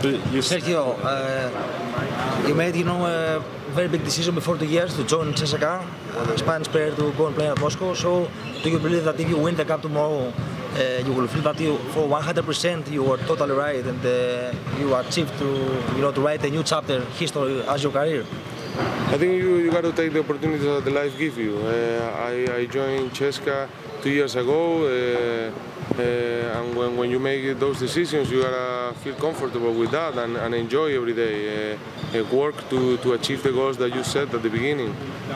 Sergio, you made a very big decision before 2 years to join CSKA, Spanish player to go and play at Moscow. So, do you believe that if you win the cup tomorrow, you will feel that you, for 100%, you were totally right and you achieved to write a new chapter history as your career? I think you got to take the opportunities that the life gives you. I joined CSKA 2 years ago, and when you make those decisions, you gotta feel comfortable with that and enjoy every day. Work to achieve the goals that you set at the beginning.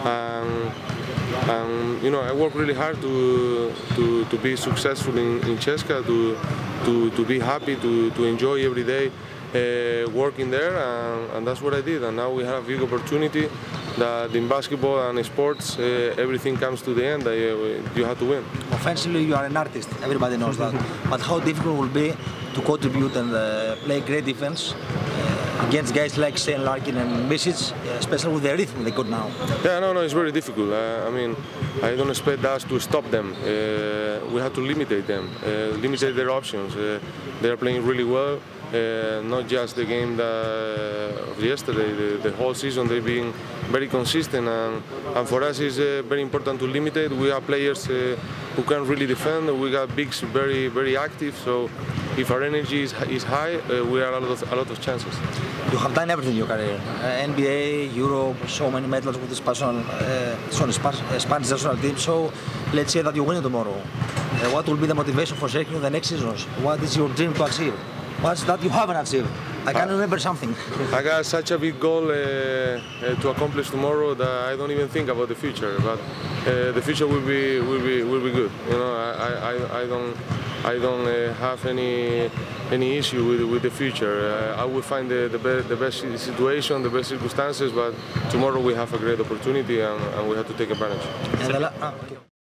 And I work really hard to be successful in CSKA, to be happy, to enjoy every day. Working there, and that's what I did. And now we have a big opportunity that in basketball and sports, everything comes to the end. You have to win. Offensively, you are an artist. Everybody knows that. But how difficult will it be to contribute and play great defense against guys like Shane Larkin and Misic, especially with the rhythm they got now? Yeah, no, it's very difficult. I mean, I don't expect us to stop them. We have to limit them, limit their options. They are playing really well. Not just the game of yesterday, the whole season they've been very consistent, and for us it's very important to limit it. We have players who can really defend. We got bigs very, very active, so if our energy is high, we have a lot of chances. You have done everything in your career, NBA, Europe, so many medals with the Spanish national team, so let's say that you win tomorrow. What will be the motivation for Sergio in the next seasons? What is your dream to achieve? What's that you haven't achieved? I can remember something. I got such a big goal to accomplish tomorrow that I don't even think about the future. But the future will be good. I don't have any issue with the future. I will find the best situation, the best circumstances. But tomorrow we have a great opportunity, and we have to take advantage.